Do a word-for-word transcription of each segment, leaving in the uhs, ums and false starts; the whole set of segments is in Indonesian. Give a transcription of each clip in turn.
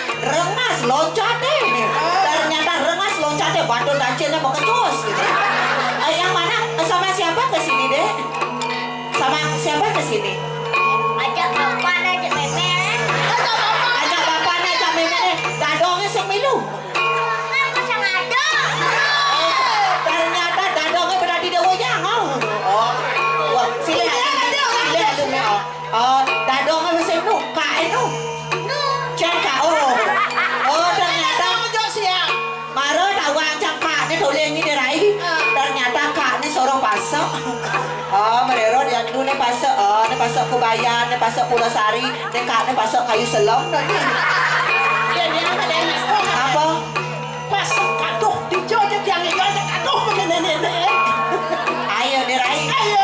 Rengas loncat deh. Ternyata rengas loncatnya bandul dacilnya mau kecus gitu. Eh, yang mana? Sama siapa ke sini deh? Sama siapa ke sini? Ajak bapak aja meme. Ajak bapak ajak meme deh. Dadongnya sing milu. Apa sang ada? Ternyata dadongnya berada di wayang. Oh. Wah, sila sila lu me. Oh, dadongnya sing nu, kae nu. Nu. Cang ka oh. Oh, ternyata Maro tahu ajak kak ni tulen ni derai. Ternyata kak ni seorang pasok. Oh, merero dia dulu ni pasok. Oh, ni pasok Kubayan, ni pasok Pulau Sari, ni kak ni pasok Kayu Selong. Dia dia apa dia? Apa? Pasok katuh di Jogja yang itu ada katuh begini nenek. Ayo derai. Ayo.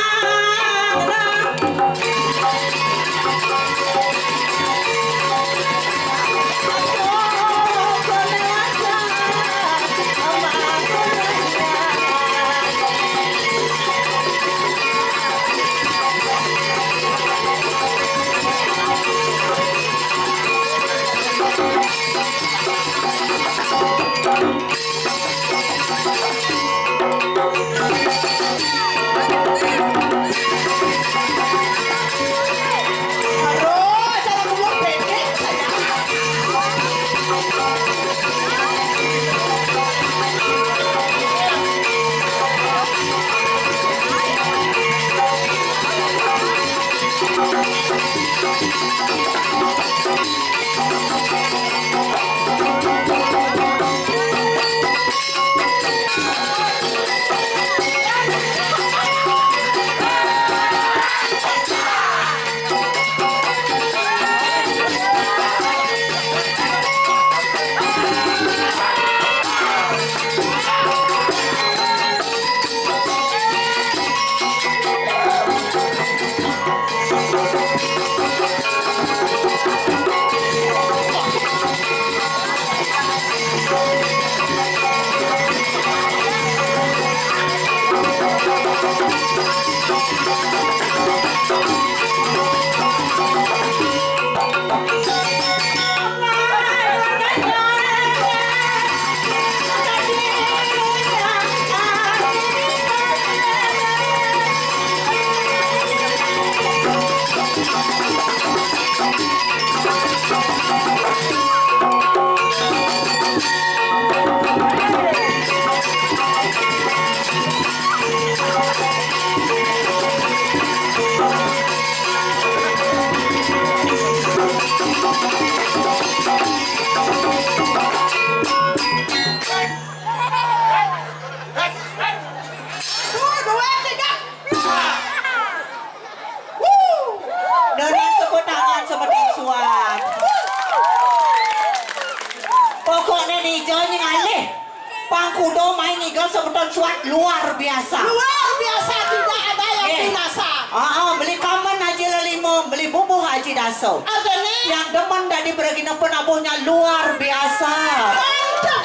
Pangkudo main igal sebutan suat luar biasa. Luar biasa, tidak ada yang Yeah. binasa. Ah, ah, beli kaman haji lelimo, beli bumbu haji daso. Ada nih. Yang demen dari bergina penabuhnya luar biasa. Mantap.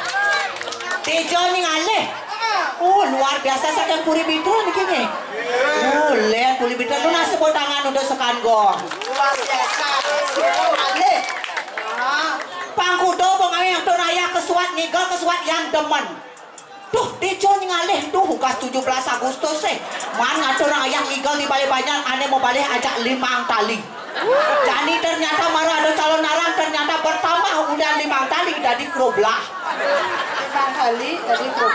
Tejo ni ngaleh. Oh, luar biasa saking puri bitu ni kini. Oh, lihat puri bitu lu nasi sebut tangan untuk sekanggong. Luar biasa. Ale. Ah. Pangkudo pengawi yang tunaya kesuat ngigal kesuat yang demen. Tuh, Tejo ni ngaleh tuh hukas tujuh belas Agustus eh. Mana ada orang yang ngigal di balik banyak aneh mau balik ajak limang tali. Jadi ternyata marah ada calon narang ternyata pertama udah limang tali dari keroblah. Limang kali dari grup.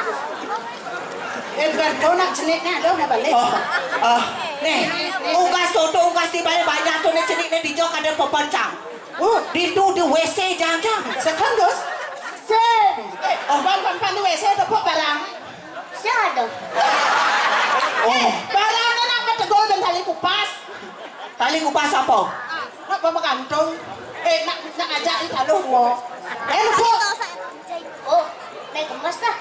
Eh, gado nak jeniknya ada udah balik. Oh, oh, nih, unggas tuh unggas di balik banyak tuh nih cenik nih dijok ada pepencang. Uh, Di tuh di W C jangan. sekundos. Sen. Eh, oh, ban ban ban di W C ada pok barang. Siapa? Oh, Barangnya nak ketegol dan tali kupas. tali kupas apa? Nak bawa gantung. Eh, nak nak ajak di taluh wo. Eh, lu kok. Oh, naik kemas dah.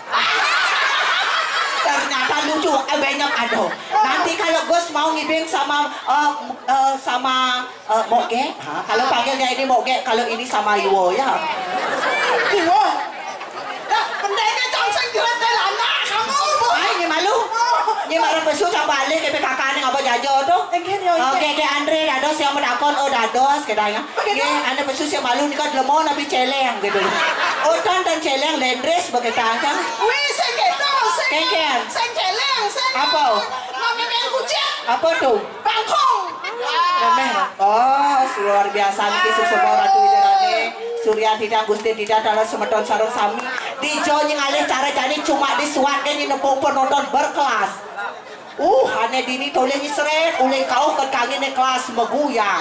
Ternyata lucu, eh banyak ada. Nanti kalau Gus mau ngibing sama uh, uh, sama uh, Moge, ha, kalau panggilnya ini Moge, kalau ini sama Iwo ya. Iwo. Tak, pendeknya jangan sengkilat ke lana kamu. Ay, ni malu. Ni marah pesu sama cang balik ke kakak ni apa jajo tu. Oke ke Andre dados yang mendakon oh dados kedanya. Oke anda pesus yang malu ni kan lemon tapi celeng gitu. Otan dan celeng lendres begitu aja. Wih, saya gitu, saya Ken-ken. saya celeng, saya Apa? Mami main kucing, Apa tuh? bangkong. Remeh. Oh, luar biasa nih semua ratu widarane. Surya tidak Gusti tidak dalam semeton sarung sami. Dijo ngalih cara jadi cuma disuat ni nepung penonton berkelas. Uh, ane dini toleh ni seret, oleh kau ke kaki ni kelas meguyang.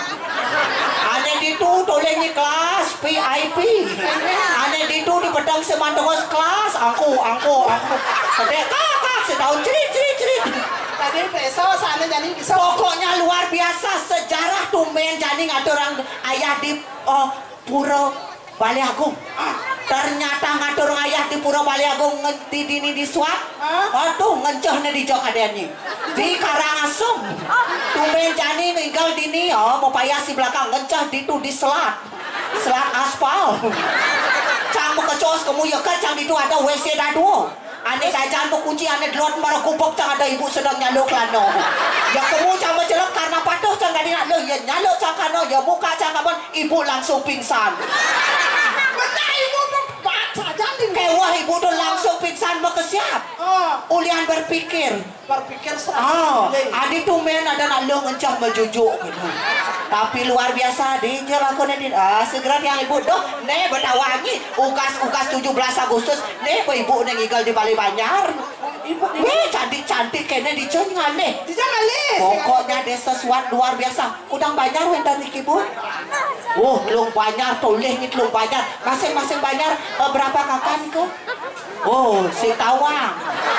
Ane ditu toleh ni kelas V I P. Ane ditu di pedang semandongos kelas, angku, angku, angku. Kadek kakak setahun cerit, cerit, cerit. Tadi peso sana jadi bisa. Pokoknya luar biasa sejarah tumben jadi ngatur orang ayah di oh, Pura Balai Agung. Ternyata ngatur ayah di Pura Balai Agung di dini di suat. Aduh ngenceh nih di jok adanya. Di Karangasem. Tumben jadi tinggal dini oh mau payah si belakang ngenceh di tu di selat. Selat aspal. Cang mau kecos kamu ya kan cang di tu ada W C dadu. Ane jajan tu kunci ane delot marah kupok cang ada ibu sedang nyaluk lano. Ya kamu cang mencelok karena patuh cang gadi nak lo ya nyaluk cang kano ya muka cang kapan ibu langsung pingsan. Betul ibu tuh baca jadi. Kewah ibu tu langsung pingsan mau kesiap. Oh, Ulian berpikir. berpikir Oh, serang. adik tu men ada nak lo ngencah menjujuk gitu. Tapi luar biasa di aku nih ah segera yang ibu doh nih bertawangi ukas ukas tujuh belas Agustus nih po ibu nih ngigal di Bali Banyar. Ibu Wih cantik cantik kayaknya di cengal nih. di jangan lis. Pokoknya desa sesuatu luar biasa. Kudang Banyar wendan iki bu. Oh, telung Banyar toleh nih telung Banyar. Masing-masing Banyar eh, berapa kakak nih ke? Oh, si Tawang.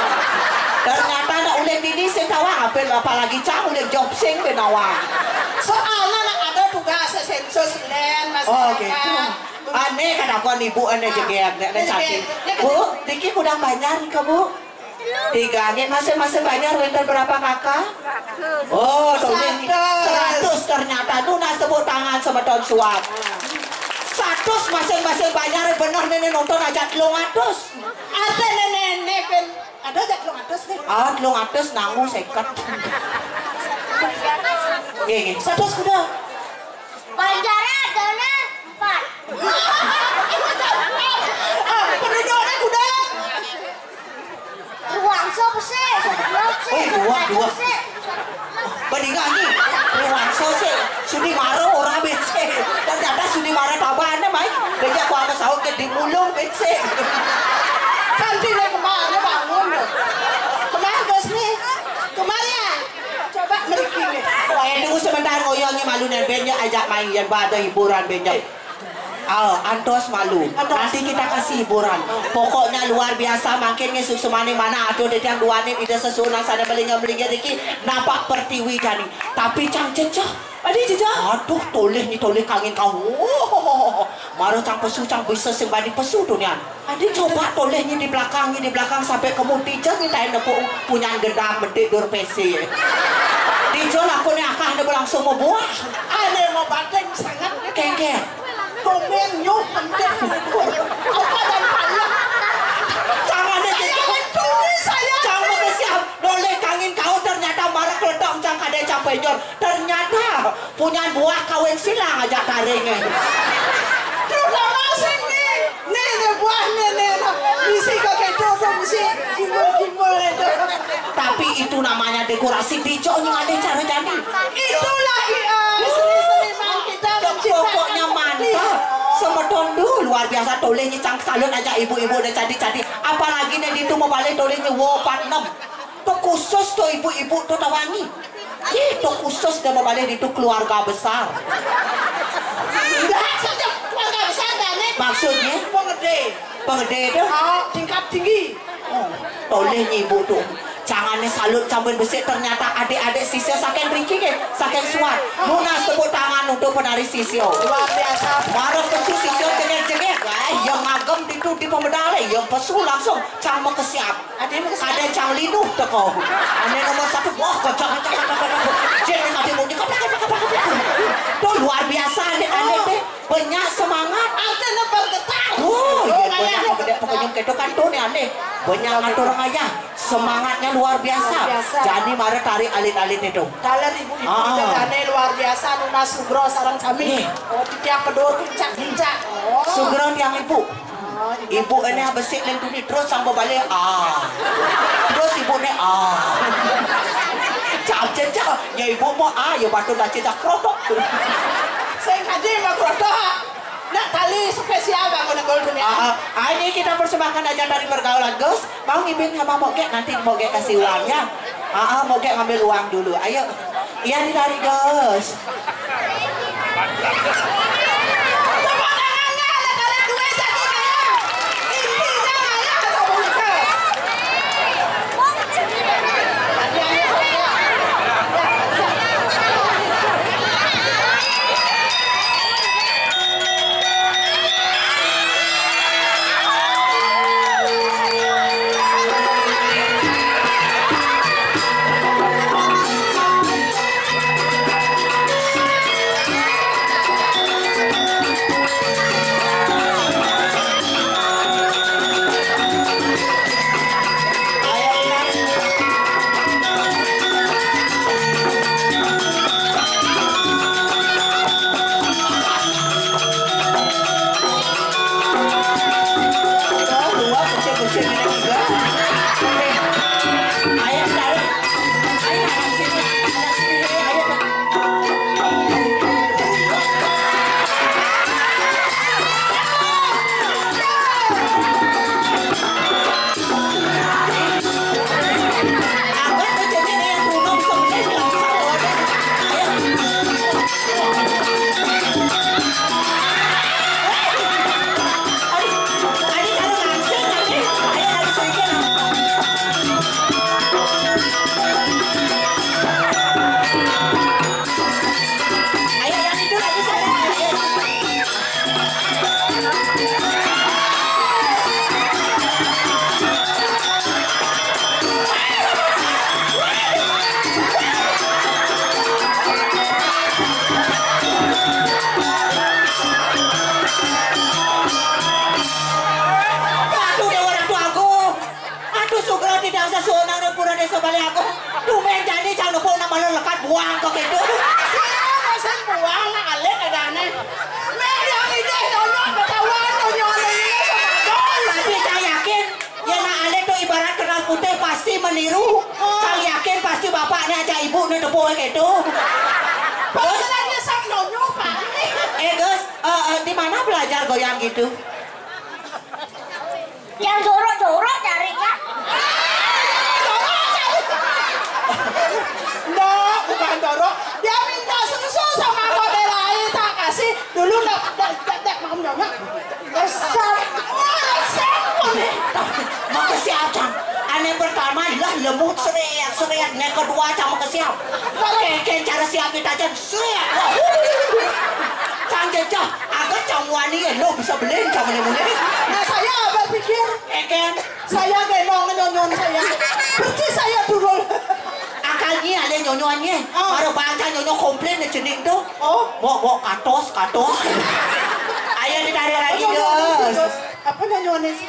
Ternyata nak ulek dini si Tawang. Apel apalagi cang ulek jobsing benawang. Soalnya nak ada tugas sensus len masyarakat. Oh gitu. Aneh kan aku ibu aneh jegeak nek nek cantik. Bu, Diki kudang Banyar ke bu? Tiga nih masing-masing Banyar wenten berapa kakak? Oh, toleh seratus ternyata tuh nak sebut tangan sama tahun suap. Satu masing-masing Banyar bener nenek nonton aja telung atus. Ada nenek-nenek kan ada jak lu atas nih. Ah, telung atus nangu seket. Gini. Satu sudah. Banjarnya adanya empat. Ah, penduduknya kuda. Ruang sopo sih? Oh, dua, dua. Bandingan nih, ruang sosial. Sudi marah orang becek. Ternyata sudi marah tabahannya mai. Banyak gua ada sahut ke di mulung becek. Kantinnya kemana bangun? Kemana guys nih? Kemana ya? Coba meriki nih. Eh, tunggu sebentar ngoyongnya malu nih benyak ajak main yang pada hiburan benyak. Oh, antos malu. Nanti kita kasih hiburan. Pokoknya luar biasa makinnya susu maning mana aduh dia yang duanin ide sesunang sana belingga belingga diki nampak pertiwi jani. Tapi cang cecah. Adi jejak. Aduh, toleh ni toleh kangin kau. Oh, maru cang pesu cang bisa sembadi pesu tu nian. Adik Coba tolehnya di belakang di belakang sampai kemudian minta nepuk punya gendam bedek dur P C. Dijual aku ni akan ada langsung mau buah. Ada mau banteng sangat. Kengke. Komen nyuk penting. Apa dan payah. Jangan deh. Saya tulis saya. Jangan kesiap. Toleh kangin kau ternyata marah keledok cang kada capek jor. Ternyata punya buah kawin silang aja taringnya. Sudah masing nih. Nenek buah nenek. Misi kakek coba misi. Gimbal-gimbal itu. Tapi itu namanya dekorasi dijo yang ada cara jadi. Itulah uh, seni-seniman kita menciptakan. Pokoknya mantap. Semedon dulu luar biasa tolehnya cang salon aja ibu-ibu udah jadi-jadi. Apalagi nih itu mau balik tolehnya wow empat enam. Tuh khusus tuh ibu-ibu tuh tawangi. Itu khusus dia mau balik itu keluarga besar. Enggak saja keluarga besar dan nih. Maksudnya Penggede. penggede tuh. Oh, tingkat tinggi. Oh, tolehnya ibu tuh. Jangannya salut campur besi ternyata adik-adik sisio saking Riki ke saking suat. Luna sebut tangan untuk penari sisio. Luar biasa. Marah pesu sisio jengek-jengek. Wah, yang ngagem itu di pemedale, yang pesu langsung cang mau kesiap. Ada yang kesana. Ada cang linuh teko. Ane nomor satu wah kocak kocak kocak kocak. Jadi ada mau di kocak kocak kocak. Tuh luar biasa adik-adik teh banyak semangat. Artinya bergetar. Oh, iya banyak pokoknya pokoknya gitu kan tuh nih aneh. Banyak ngatur orang ayah. semangatnya luar biasa. Luar biasa. Jadi mari tarik alit-alit itu. Dalam ibu-ibu Ah. jagane luar biasa Nuna Sugro sarang kami. Nih. Oh, tiap kedor kincak-kincak. Oh. Sugron yang ibu. Oh, Ibu ini habis sik leng tuni terus sampai balik ah. Terus ibu ni ah. Cak cak ya ibu mau ah ya batu dah cak krotok. saya kaji mak krotok. Nak tali spesial bangun gol dunia. Ah, ah, ini kita persembahkan aja dari pergaulan Gus. Mau ngibin sama Moge nanti Moge kasih uangnya. Ah, ah Moge ngambil uang dulu. Ayo. Iya ditarik Gus. buang kok itu. Masa buang na alik ada aneh. Megang ide nonyo betawan nonyo ini sama gol. Tapi saya yakin ya nak alik tuh ibarat kertas putih pasti meniru. Saya yakin pasti bapaknya aja ibu nih tepuk kayak itu. Terus lagi sama nonyo pak. Eh Gus, uh, uh, di mana belajar goyang gitu? Yang jorok-jorok carinya. Enggak, bukan dorok. Dia minta susu sama model lain tak kasih. Dulu enggak enggak enggak mau nyonya. Besar. Wah, resep boleh. Mau ke siapa? Aneh pertama lah lembut seriak seriak. Yang kedua sama ke siapa? Keken cara siap kita aja seriak. Canggih cah, agak cangwani ya lo bisa beli sama ni mune. Nah saya berpikir, Keken, saya gendong nyonyon saya. Percis saya turun. akalnya ada nyonyoannya. Oh. Baru baca nyonyo komplain di cening tuh. Oh, Mau mau katos katos. Ayo ditarik lagi Gus. apa nyonyonya sih?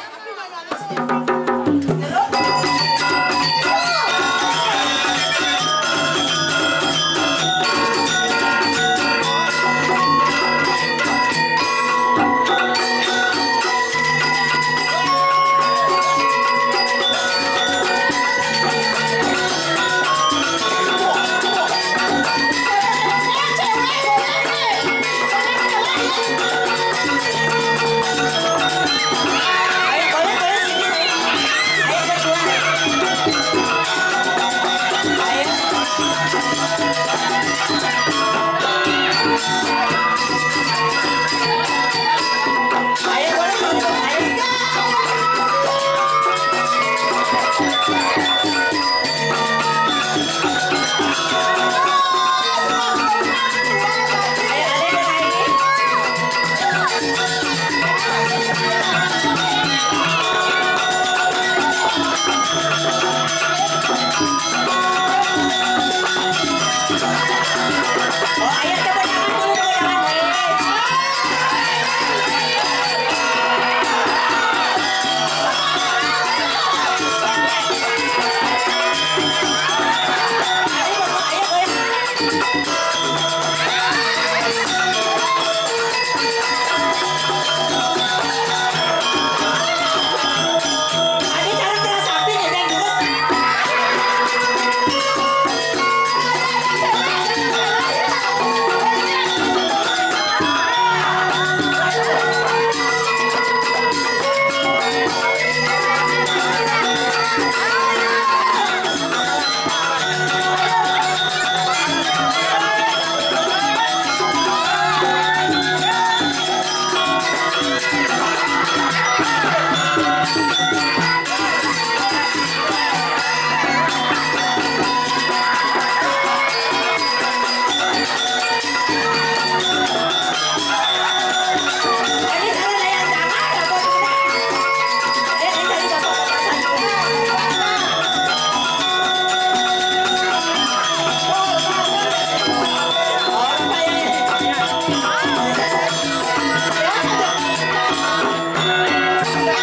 Ayo boleh boleh sini.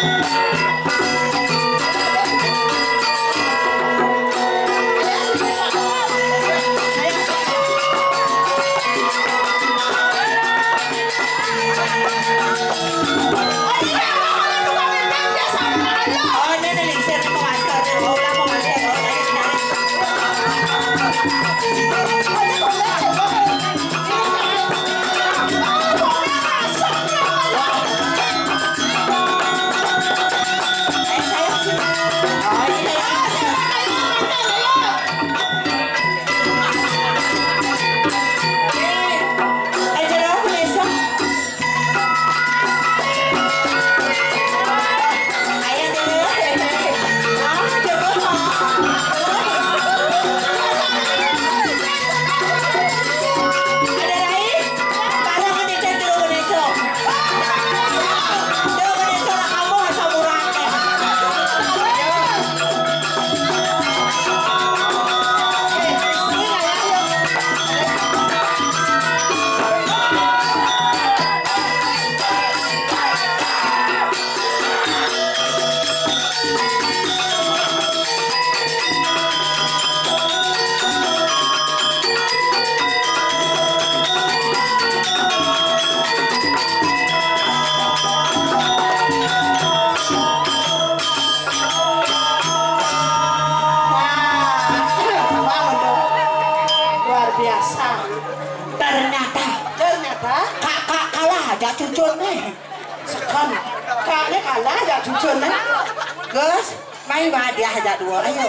cucun nih sekam kaknya kalah ya cucun nih guys main dia aja dua ayo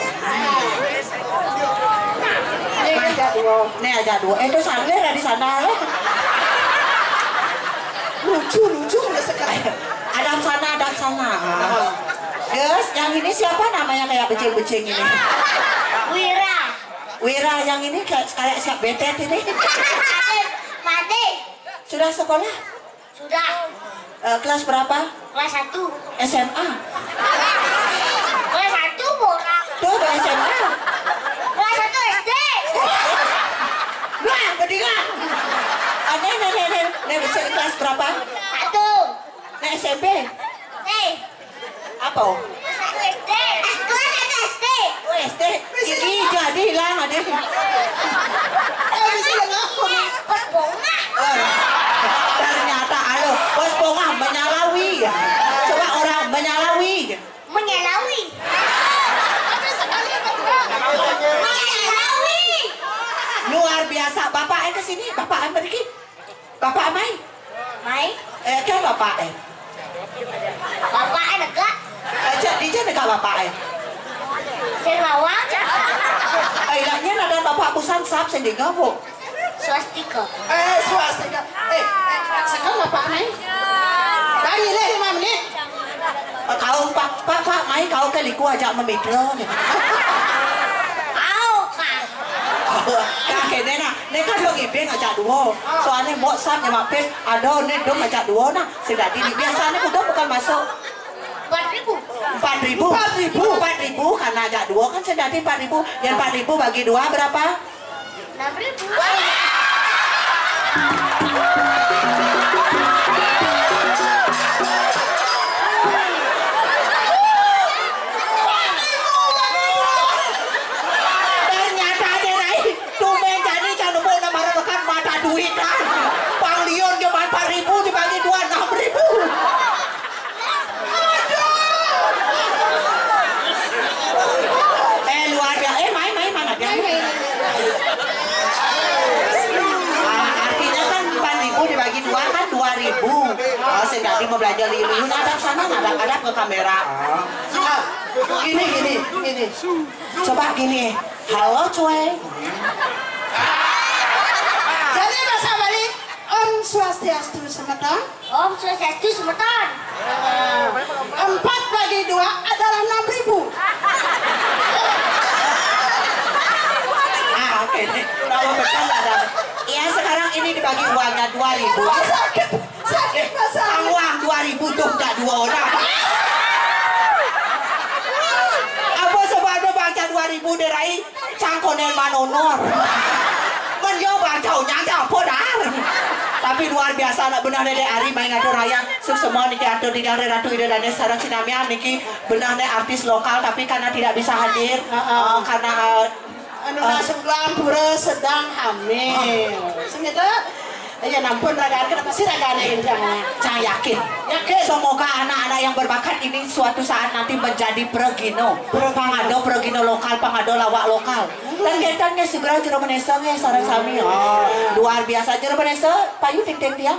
ini aja dua ini aja dua itu sangler di sana lucu lucu sekali ada sana ada sana guys yang ini siapa namanya kayak becing-becing ini Wira. Wira yang ini kayak kayak siap betet ini Mati. sudah sekolah Sudah. uh, kelas berapa Kelas satu. S M A Kelas satu borang. tuh ke S M A Kelas satu S D. wah kedingan ada nih nih nih nih bisa kelas berapa Satu. nih S M P Nih. apa Kelas satu S D. Eh, kelas satu S D. oh S D gigi jadi hilang ada eh bisa ngaku nih Bos bunga. ternyata halo bos bongah menyalawi coba orang menyalawi Menyalawi. Menyalawi. luar biasa bapak eh kesini bapak eh pergi bapak mai Mai. eh kan bapak eh Bapak ada gak? eh cak di mana kak bapak eh Serawang. eh ilahnya ada bapak busan sap sendiri bu Swastika. eh swastika eh eh sekam apa nih tadi deh lima menit kau pak pak pak mai kau ke liku ajak memikro Au kak. kakek nena nena kan dong ibing ajak dua soalnya mau sam nyemak pes ada nih dong ajak dua nah sudah di biasanya udah bukan masuk Empat ribu. empat ribu empat ribu empat ribu karena ajak dua kan sudah di empat ribu yang empat ribu bagi dua berapa Enam ribu. ternyata ada naik tumen jadi jangan mau nama rekan mata duit kan Bang Leon cuma empat ribu dibagi dua enam ribu eh luar biasa eh main main mana dia ah, artinya kan empat ribu dibagi dua kan dua ribu oh sedang mau belajar liun ada sana ada ada ke kamera ah, gini gini gini coba gini halo cuy jadi bahasa balik Om Swastiastu semeton Om Swastiastu semeton. empat bagi dua adalah enam ribu ah oke deh kalau betul ada ya sekarang ini dibagi uangnya dua ribu sakit sakit bahasa uang dua ribu tuh nggak dua orang apa sebabnya baca dua ribu derai cangkonel manonor menjawab jauhnya jauh podar tapi Tapi luar biasa anak benar deh Ari main ngado raya. Semua niki atur di Gang Ratu Ida dan sareng sinamian niki benar deh artis lokal tapi karena tidak bisa hadir uh, karena uh, anu nasenglang pura sedang hamil. Segitu. Ya nampun ragaan kenapa sih ragaannya jangan. Saya yakin. Yakin. Semoga anak-anak yang berbakat ini suatu saat nanti menjadi pregino. Pangado pregino lokal, pangado lawak lokal. Dan ketangnya segera jero menesa ya sareng sami. Oh, luar biasa jero menesa payu ting-ting tiang.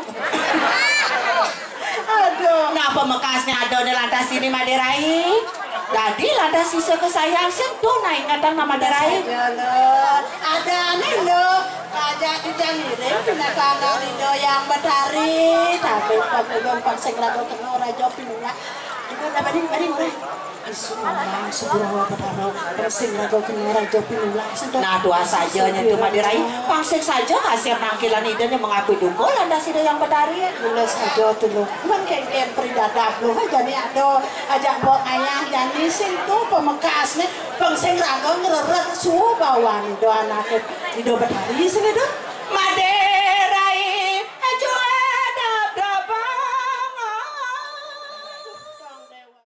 Aduh. Nah pemekasnya ada di lantas ini Maderai. Jadi lantas sisa kesayang sentuh naik ngatang nama Maderai. Ada nih lo. Aja dijang ini pindah kandang Rido yang Betari. Tapi pabelong pangseng rago kena rajo pindah. Itu udah bading bading udah. Isulah seberapa petaro pangseng rago kena rajo pindah. Nah dua saja nyentuh Maderai. Pangseng saja hasil nangkilan idenya mengaku dukul lantas Rido yang Betari. Bulas aja tuh lo. Cuman kayak peridadak lo aja nih ada ajak bawa ayah jadi sentuh pemekas nih pangseng rago ngereret suhu bawah nih do anak Rido Betari sih dah. Made